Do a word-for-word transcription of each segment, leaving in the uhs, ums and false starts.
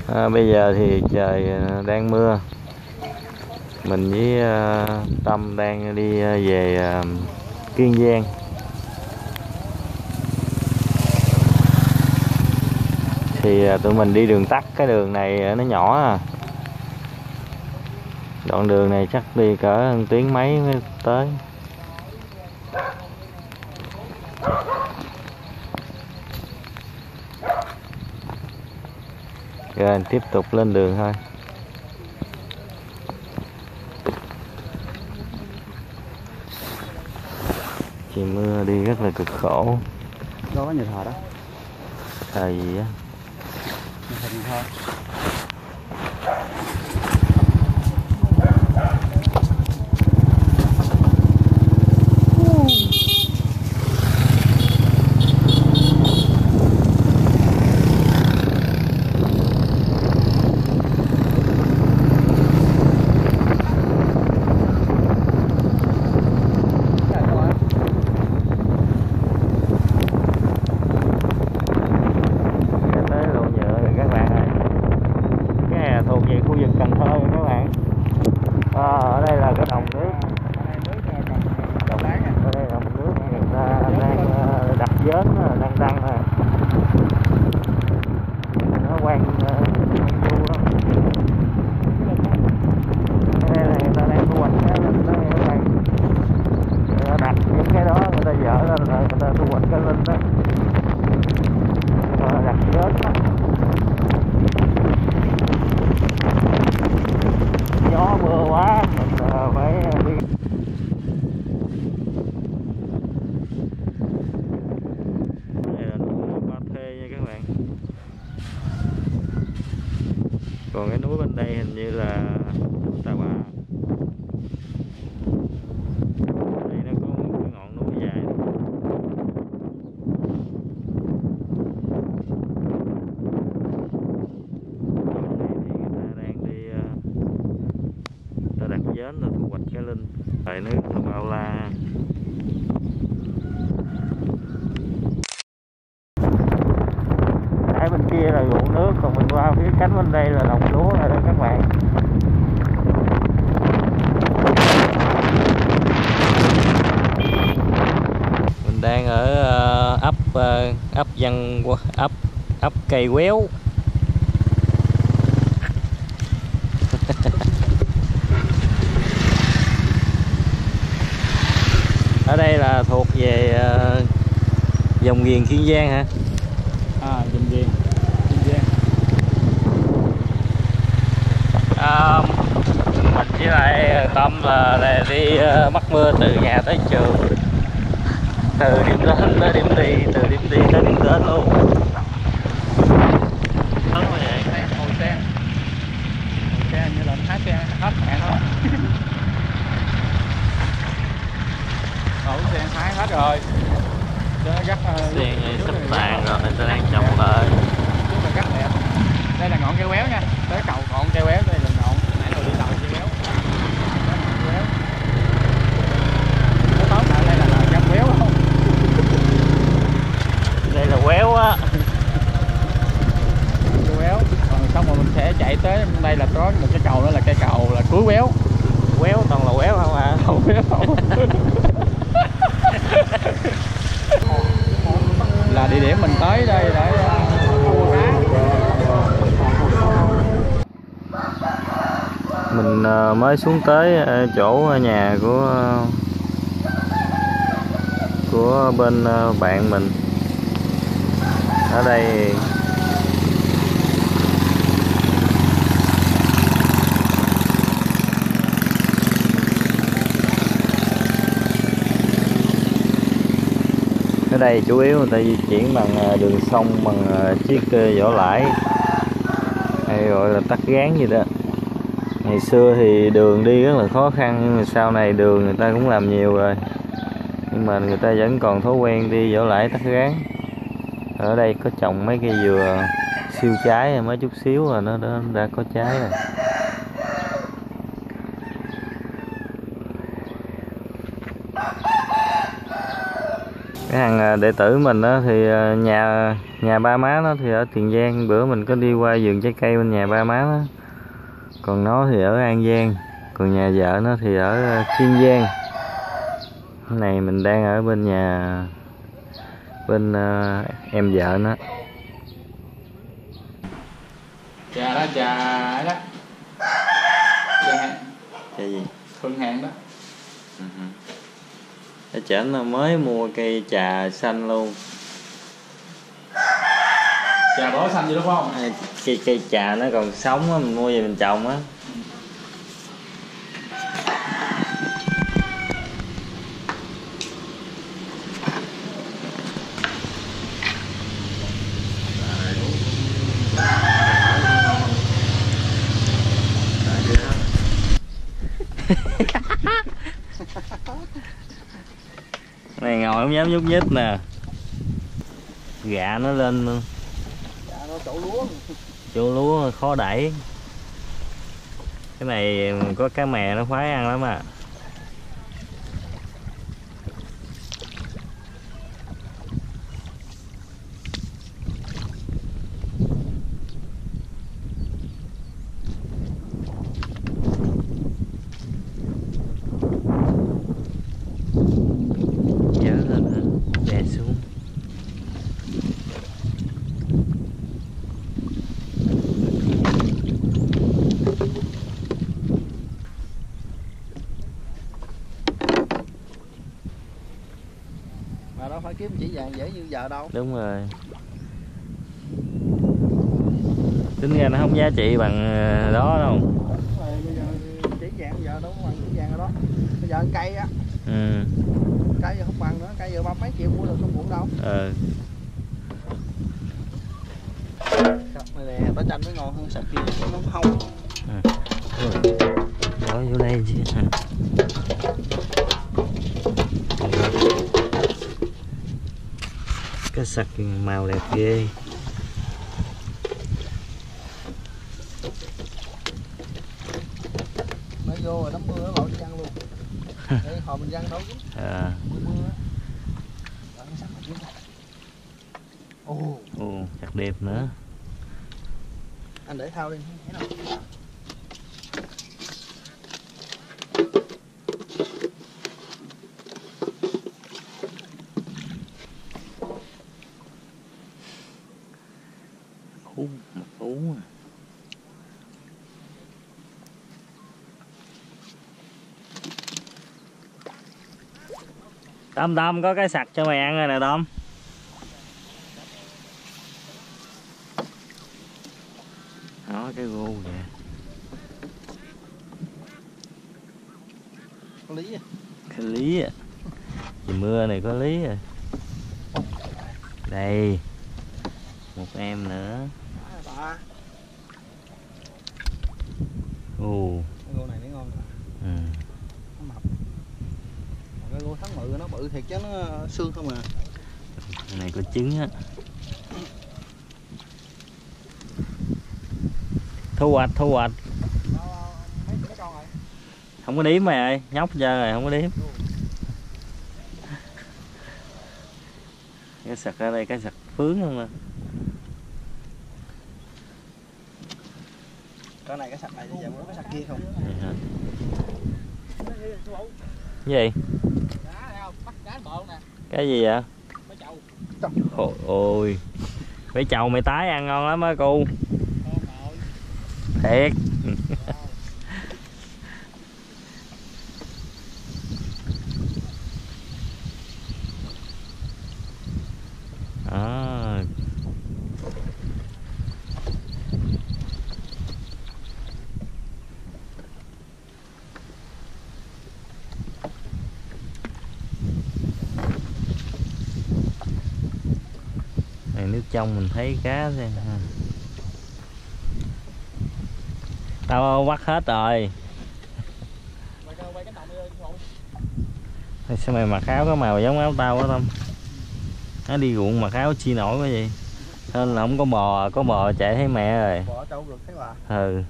À, bây giờ thì trời đang mưa. Mình với uh, Tâm đang đi về uh, Kiên Giang. Thì uh, tụi mình đi đường tắt, cái đường này nó nhỏ à. Đoạn đường này chắc đi cỡ một tiếng mấy mới tới. Rồi tiếp tục lên đường thôi. Trời mưa đi rất là cực khổ. Đâu có nhà thờ đó. Thờ gì á? Nhà thờ Cần Thơ. Còn cái núi bên đây hình như là Tà Bà. Đây nó có một cái ngọn núi dài. Còn này thì người ta đang đi, người ta đặt vến là thu hoạch cái linh. Tại nước là bao la. Ở bên kia là ruộng nước, còn mình qua phía cánh bên đây là đồng lúa rồi đó các bạn. Mình đang ở ấp ấp Văn ấp ấp Cây Quéo. Ở đây là thuộc về dòng Ghiền Kiên Giang hả? À, dòng Ghiền Kiên Giang. À, mình với lại Tâm là, là đi uh, mắc mưa từ nhà tới trường, từ điểm đến tới điểm đi, từ điểm đi tới điểm đến luôn. Đúng rồi vậy. Ngồi xe, ngồi xe như là hái xe hết mẹ thôi. Ngồi xe hái hết rồi. Gắt, uh, xe này sắp tàn rồi, người ta đang trồng lại. Rất là rất đẹp. Đây là ngọn cây quéo nha, tới cầu ngọn cây quéo, đây là ngọn nãy rồi đi tàu cây quéo. Quéo. Nó tóm lại đây là là găm quéo không? Đây là quéo á. Cây quéo. Còn xong rồi mình sẽ chạy tới đây là có một cái cầu đó là cây cầu là cuối quéo. Quéo toàn là quéo không à? Không quéo không. Là địa điểm mình tới đây để mua cá. Mình mới xuống tới chỗ nhà của của bên bạn mình. Ở đây ở đây chủ yếu người ta di chuyển bằng đường sông, bằng chiếc vỏ lãi hay gọi là tắc gán gì đó. Ngày xưa thì đường đi rất là khó khăn, nhưng mà sau này đường người ta cũng làm nhiều rồi, nhưng mà người ta vẫn còn thói quen đi vỏ lãi tắc gán. Ở đây có trồng mấy cây dừa siêu trái, mới chút xíu rồi nó đã, đã có trái rồi. Cái thằng đệ tử mình đó thì nhà nhà ba má nó thì ở Tiền Giang, bữa mình có đi qua vườn trái cây bên nhà ba má nó, còn nó thì ở An Giang, còn nhà vợ nó thì ở Kiên Giang. Cái này mình đang ở bên nhà bên uh, em vợ nó. Trà đó, trà đó. Trà hàng. Trà gì? Phương Hàng đó. Ở trển nó mới mua cây trà xanh luôn. Trà bó xanh vậy đúng không? Cây cây trà nó còn sống á, mình mua về mình trồng á. Này ngồi không dám nhúc nhích nè, gạ nó lên luôn. Dạ nó chỗ lúa. Chỗ lúa khó đẩy. Cái này có cá mè nó khoái ăn lắm à. Dở lên hả? Đè xuống. Mà đâu phải kiếm chỉ vàng dễ như giờ đâu. Đúng rồi. Tính ra nó không giá trị bằng đó đâu. Đúng rồi, bây giờ chỉ vàng giờ đâu có bằng chỉ vàng rồi đó. Bây giờ cây á. Ừ. Cây giờ không bằng nữa, cây giờ ba mấy triệu mua được trong bụng đâu. Ờ. Sạch này nè, bánh chanh mới ngon hơn sạch kia, nó hông. Ừ. Bỏ vô đây chứ. Cái sặc màu đẹp ghê. Nó vô rồi nó mưa nó lội văng luôn. Để hồi mình văng đâu chứ. À. Mưa mưa á. Rồi nó sắp mà xuống. Ồ. Ồ, chặt đẹp nữa. Anh để thao đi, thấy đâu. Phú, một phú à. Tâm Tâm có cái sặc cho mày ăn rồi nè Tâm. Đó cái gô kìa. Có lý à. Cái lý à. Vì mưa này có lý rồi. Đây. Một em nữa. À, Ồ. cái gô này nó ngon rồi. Ừ. Nó mập. Cái gô tháng mự nó bự thiệt chứ nó xương không à. Cái này có trứng á. Thu hoạch, thu hoạch. Mấy mấy con rồi? Không có điếm mày ơi, nhóc chơi rồi không có điếm. Cái sặc ở đây, cái sặc phướng luôn nè. Cái này cái sặc này thì giờ có cái sặc kia không? Vậy hả? Cái gì? Cái gì vậy? Ôi, ôi. Mấy chầu mày tái ăn ngon lắm á cu. Thiệt. À. Này nước trong mình thấy cá xem ha. Tao bắt hết rồi. Sao mày mặc áo có màu giống áo tao quá Tâm? Nó đi ruộng mặc áo chi nổi cái gì? Nên là không có bò, có bò chạy thấy mẹ rồi. Bò trâu được thấy bà. Ừ.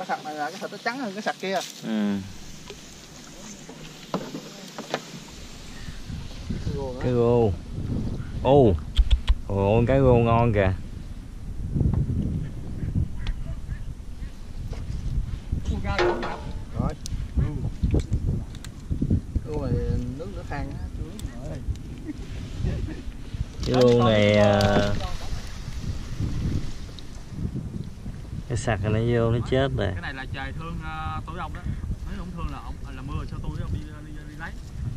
sặc này là cái thịt nó trắng hơn cái sặc kia. Ừ. Cái rô. Ô. Ồ, cái rô ngon kìa. Rồi. Rô này nước nước than á. Cái rô này cái sặc này nó vô nó chết rồi. Cái này là trời thương uh, tối ông đó. Nếu không thương là ông là mưa cho tôi ông đi, đi, đi lấy.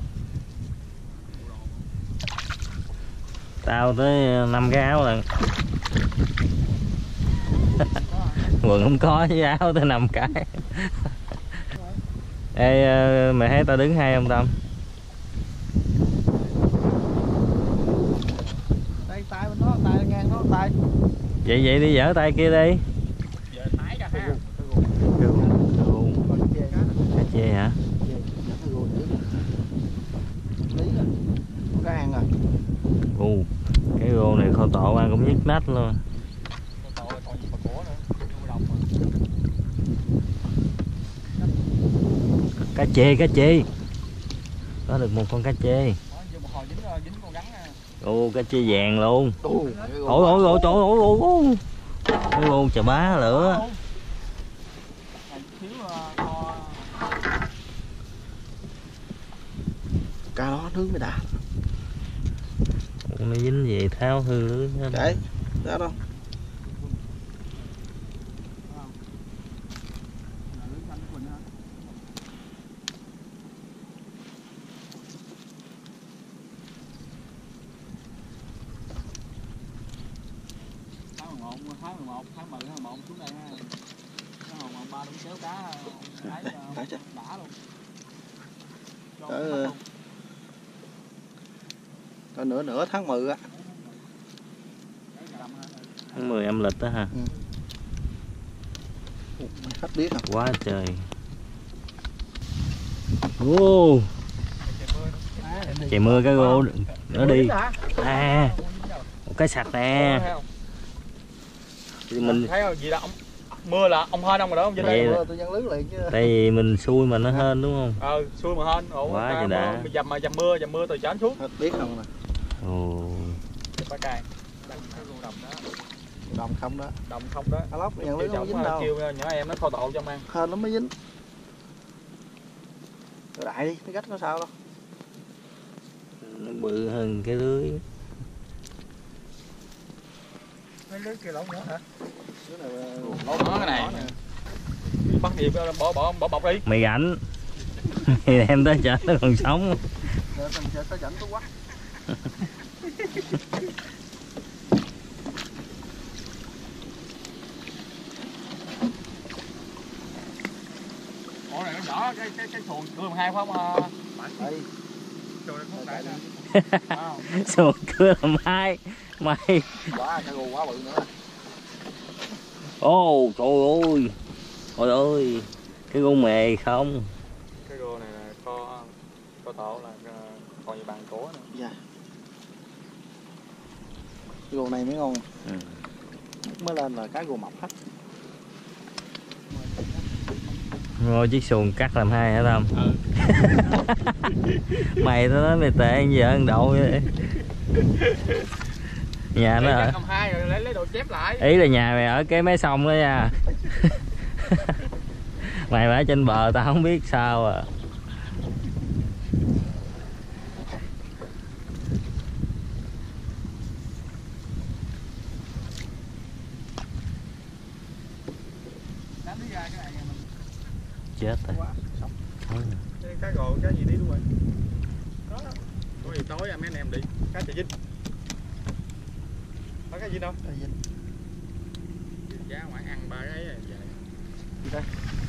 Tao tới năm cái áo lần. Quần không có với áo tới năm cái. Ê, mày thấy tao đứng hay không Tâm? Tay tay bên đó, tay ngang đó, tay. Vậy vậy đi dở tay kia đi. Giờ thái ra ha. Cá chê hả? Cái ăn rồi. Ồ, cái rô này kho tộ ăn cũng nhức nách luôn. Cá chê, cá chê. Có được một con cá chê. Ồ, cá chê vàng luôn. Ôi ôi ôi trời ơi ôi ôi. Cái rô chà bá lửa. Cá đó nướng mới đã. Nó dính gì tháo hư lưới hết. Đấy, đó đâu. Tháng mười một, tháng mười một, tháng mười, tháng mười một xuống đây ha. Tháng mười một ba đúng kéo cá Đấy, đã, đã luôn. Cỡ cỡ nửa nửa tháng mười á. Tháng mười âm lịch đó ha. Ừ. Khách biết hả? Quá trời. Wow. Trời mưa cái rô nó đi. À, một cái sặc nè. Thì mình thấy không? Gì đó ông mưa là ông hên ông rồi đó ông trên đây. Mưa tôi dân lưới liền chứ. Tại vì mình xui mà nó hên đúng không? Ờ, xui mà hên. Ủa, quá trời đã. Dầm mà dầm mưa, dầm mưa từ trán xuống. Khách biết không nè. Ồ. Ba cài. Cái đồng đó. Đồng không đó. Đồng không đó. Cá lóc dân lưới không dính đâu. Kêu nhỏ em nó kho tộ cho ăn. Hên nó mới dính. Rồi đại đi, cái cách nó sao đâu. Nó bự hơn cái lưới. Cái lưới kia lỏng nữa hả? Đó cái này. Bắt gì bỏ bỏ bỏ bọc đi. Mày rảnh. Thì em tới chợ nó còn sống. Để mình chờ tới rảnh tôi quá. Ủa này nó nhỏ cái cái cái xuồng cưa hai phải không? Đây. Xuồng cưa làm hai. Mày. Quá cái gù quá bự nữa. Ô oh, trời ơi. Trời ơi. Cái gô mề không. Cái gô này là kho kho tộ là còn gì bằng cố nữa. Dạ. Cái gô này mới ngon. Ừ. Mới lên là cái gô mập hết. Ngồi chiếc xuồng cắt làm hai hả Tâm? Ừ. Mày tao nói mày tệ ăn vợ ăn đậu vậy. Nhà nó ở hai rồi lấy lấy đồ chép lại. Ý là nhà mày ở cái mé sông đó nha. Mày ở trên bờ tao không biết sao à. Chết rồi. Cá gồ cá gì đi luôn rồi. Có đó. Có gì tối mấy anh em đi. Cá chà vinh. Có cái gì đâu? Cái gì? Giá ngoại ăn ba cái ấy vậy. Gì đây?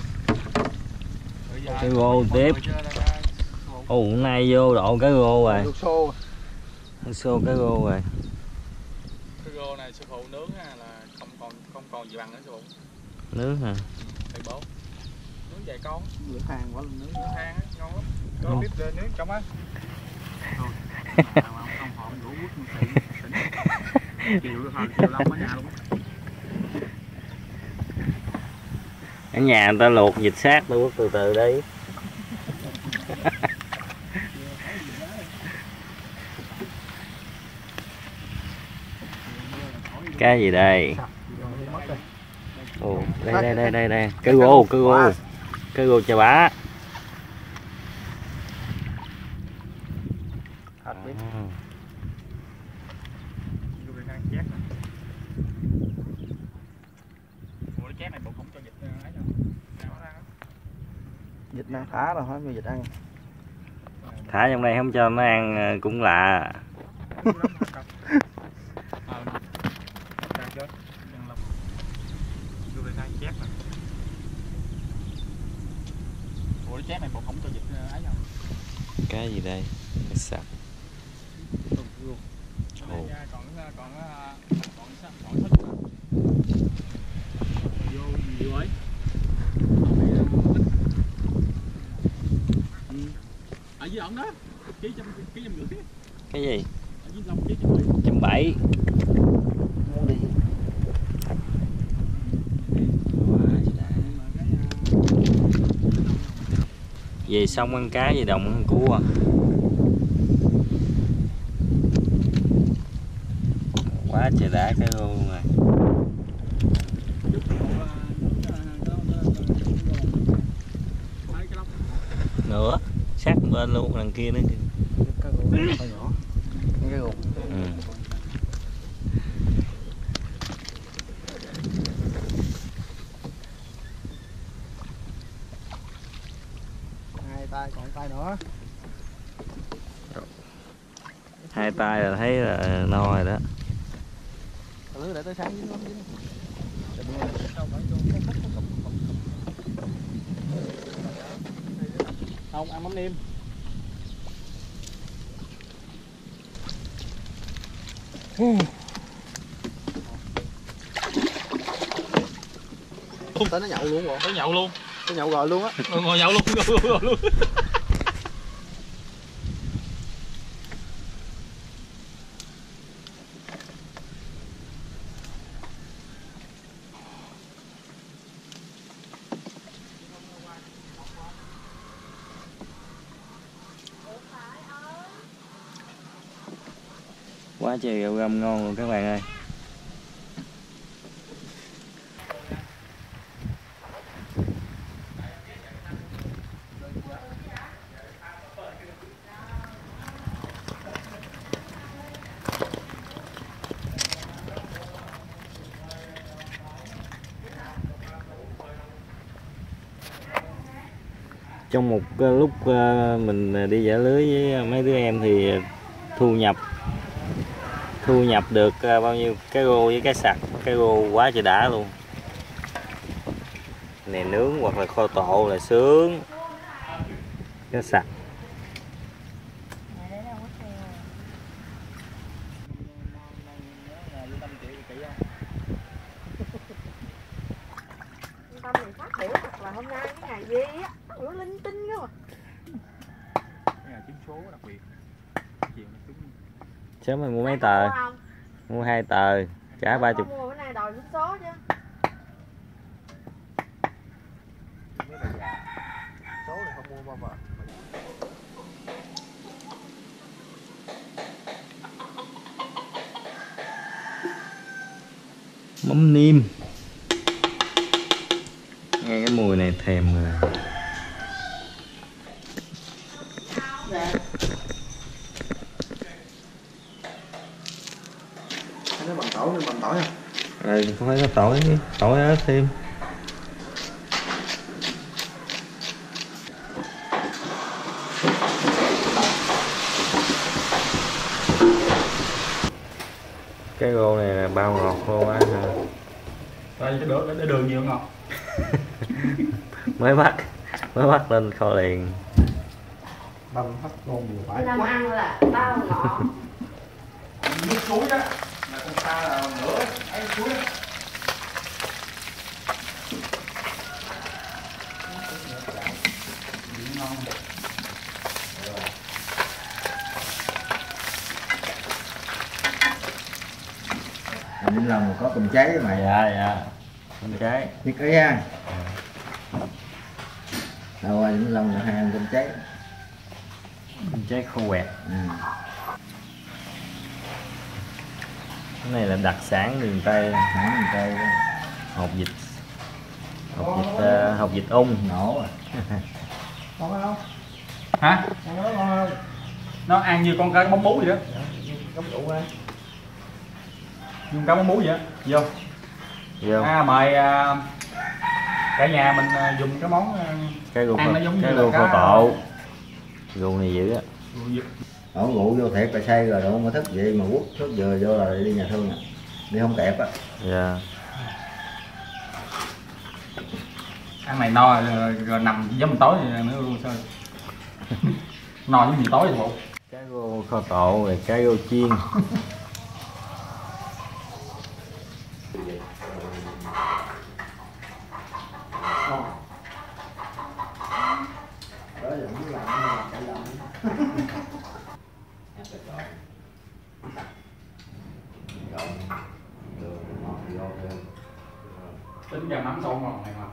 Cái gô tiếp. Ồ, hôm nay vô độ cái gô rồi. Được xô. Xô cái gô rồi. Cái gô này sư phụ nướng ha là không còn không còn gì bằng nữa sư phụ. Nướng hả? Thầy bố. Nướng vài con. Lửa than quá luôn nướng. Lửa than á, ngon lắm. Có bếp lên nướng trong á. Thôi. Không hòm đủ quất chiều chiều long ở nhà luôn. Ở nhà người ta luộc vịt xác tôi từ từ đi. Cái gì đây? Ồ, đây đây đây đây đây, cái gô, cái gô, cái gô chà bá. Vịt đang thả rồi hả? Vịt ăn. Thả trong đây không cho nó ăn cũng lạ. Chét này bột không cho vịt ấy đâu. Cái gì đây? Cái sặc. Còn còn còn còn còn thích. Vô nhiều ấy. Ở dưới ổng đó. Ký trăm ký trăm rưỡi. Cái gì? Ở dưới lông ký trăm rưỡi. Trăm bảy. Muốn đi. Về xong ăn cá, về đồng ăn cua. Quá trời đã cái luôn rồi. Nữa, sát bên luôn đằng kia nữa kìa. Cá gồ nhỏ. Cá gồ. Ừ. Hai tay còn tay nữa. Hai tay là thấy là no rồi đó. Lưới để tới sáng với nó dính. Không ăn mắm nêm. Tới nó nhậu luôn rồi. Tới nhậu luôn. Tới nhậu rồi luôn á. Ừ, ngồi nhậu luôn, ngồi, ngồi luôn. Quá trời gạo găm ngon luôn các bạn ơi. Trong một lúc mình đi giã lưới với mấy đứa em thì thu nhập thu nhập được bao nhiêu cái rô với cái sặc. Cái rô quá trời đã luôn. Này nướng hoặc là kho tộ là sướng. Cái sặc tâm mình phát biểu thật là hôm nay cái ngày gì á, bữa linh tinh đó mà. Cái ngày trúng số đặc biệt. Chiều nó trúng. sớm mày mua mấy tờ? Mua hai tờ, trả ba chục. Mua bữa nay đòi trúng số chứ. Số này không mua bao giờ. Mắm nêm. Nghe cái mùi này thèm rồi. Nó bằng tỏi, nó bằng tỏi nha. Ừ, không phải có tỏi, tỏi ớt thêm. Cái rô này là bao ngọt luôn á hả? Đây cái đường, cái đường nhiều ngọt. mới bắt mới bắt lên kho liền. Băm phát ngon vừa phải. Làm ăn là bao ngọt. Nước suối đó là con ta là nửa ấy suối đó. Mình làm có cùng trái với mày. Dạ dạ con trái Biết ấy ha. đâu qua Vĩnh Long là hai ăn cơm cháy. Cơm cháy khô quẹt. Ừ. Cái này là đặc sản miền Tây. Hả miền Tây đó. Hột vịt. Hột vịt uh, hột vịt ung. Nổ à. Ngon không? Hả? Ăn nó ngon không? Nó ăn như con cá bóng bú vậy đó. Cấm rượu ra. Như con cá bóng bú vậy đó. Vô. Vô. À, mời uh, cả nhà mình uh, dùng cái món uh, Cái gù ăn nó giống cái như là gù cá- kho tộ. Gù này dữ á. gù vịt. Ổ ngủ vô thiệt là say rồi đâu mà thức vậy mà quất thức vừa vô là đi nhà thương à. Đi không kẹp á. Dạ. Ăn này no rồi, rồi nằm giống tối nữa luôn sao? No với gì tối vậy bộ? Cá rô kho tộ rồi cá rô chiên. Đó giờ muốn làm nó làm cái làm. Tính ra mắm sâu ngon này mà.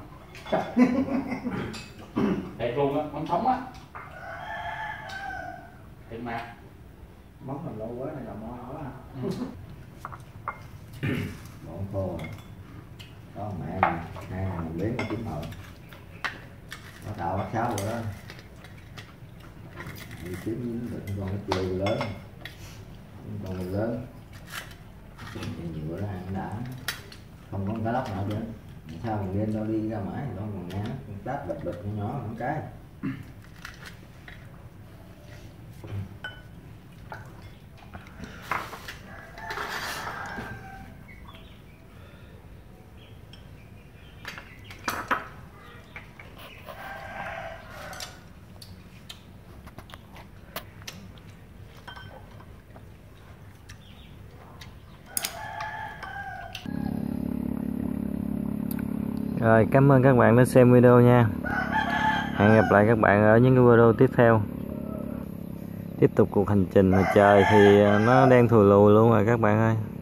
Thiệt luôn á, mắm sống á. Thiệt mà. Món làm lâu quá này làm ngon quá. Bọn khô à. Đó mẹ nè, hai là một miếng chín hồi. Nó tạo bắt sáu rồi đó. Đi chín miếng được con cái chiều lớn. Con người lớn. Thì nhiều bữa đó ăn đã. Không có cá lóc nào chứ. Sao mình lên đâu đi ra mãi đâu còn nghe con tát bịch bịch nhỏ nhỏ một cái. Rồi, cảm ơn các bạn đã xem video nha. Hẹn gặp lại các bạn ở những cái video tiếp theo. Tiếp tục cuộc hành trình. Trời thì nó đang thùi lùi luôn rồi các bạn ơi.